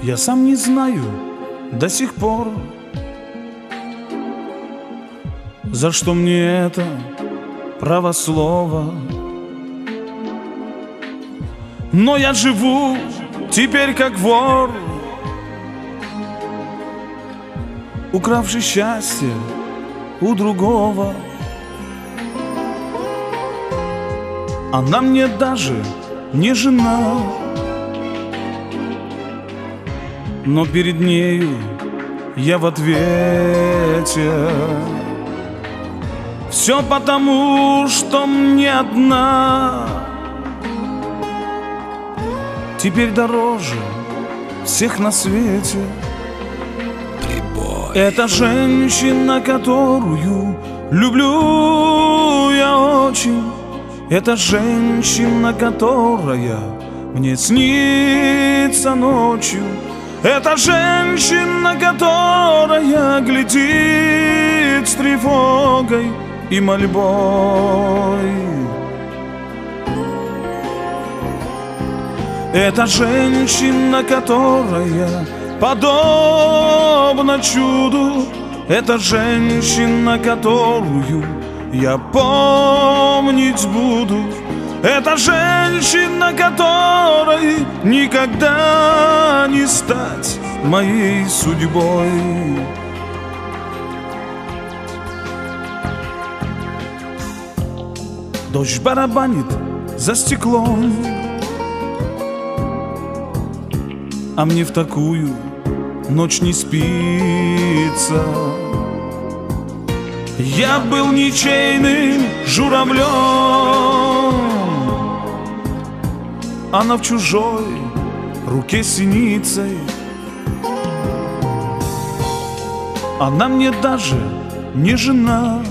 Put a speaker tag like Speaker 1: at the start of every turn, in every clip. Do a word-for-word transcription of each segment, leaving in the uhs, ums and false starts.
Speaker 1: Я сам не знаю до сих пор, за что мне это право слова. Но я живу теперь как вор, укравший счастье у другого. Она мне даже не жена, но перед нею я в ответе. Все потому, что мне одна теперь дороже всех на свете. Прибой. Это женщина, которую люблю я очень. Это женщина, которая мне снится ночью. Это женщина, которая глядит с тревогой и мольбой. Это женщина, которая подобна чуду. Это женщина, которую я помнить буду. Это женщина, которой никогда не стать моей судьбой. Дождь барабанит за стеклом, а мне в такую ночь не спится. Я был ничейным журавлем, она в чужой руке синицей. Она мне даже не жена.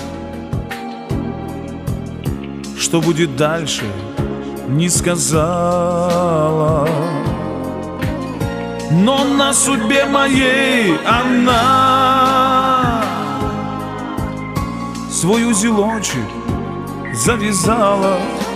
Speaker 1: Что будет дальше, не сказала. Но на судьбе моей она свой узелочек завязала.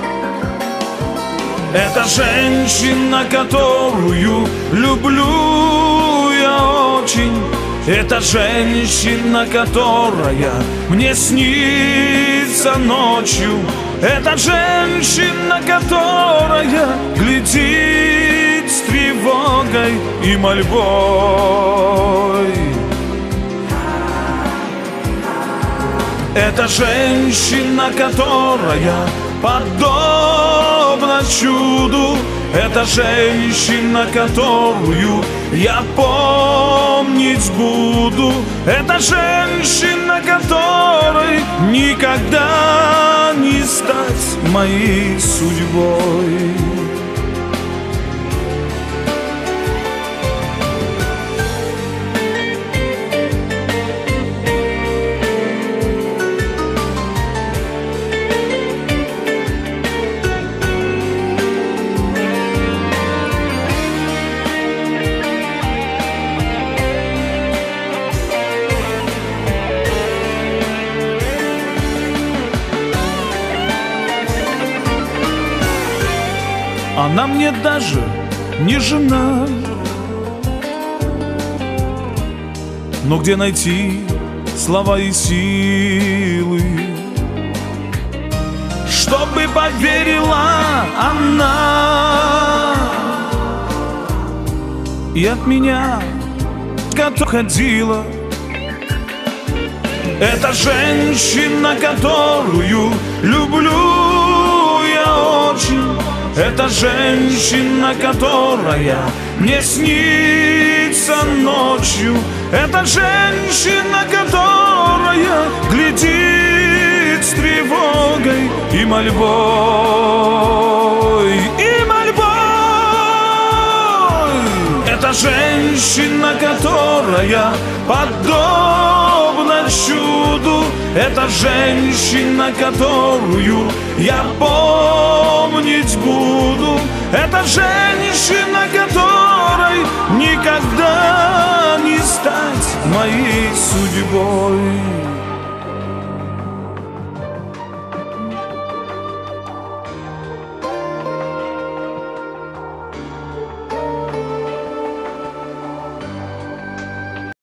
Speaker 1: Это женщина, которую люблю я очень. Это женщина, которая мне снится ночью. Это женщина, которая глядит с тревогой и мольбой. Это женщина, которая подобна чуду. Это женщина, которую я помнить буду. Это женщина, которой никогда не стать моей судьбой. Она мне даже не жена. Но где найти слова и силы, чтобы поверила она и от меня как-то ходила. Это женщина, которую люблю я очень. Это женщина, которая мне снится ночью. Это женщина, которая глядит с тревогой и мольбой, и мольбой. Это женщина, которая подобна чуду. Это женщина, которую я помнить буду. Это женщина, которой никогда не стать моей судьбой.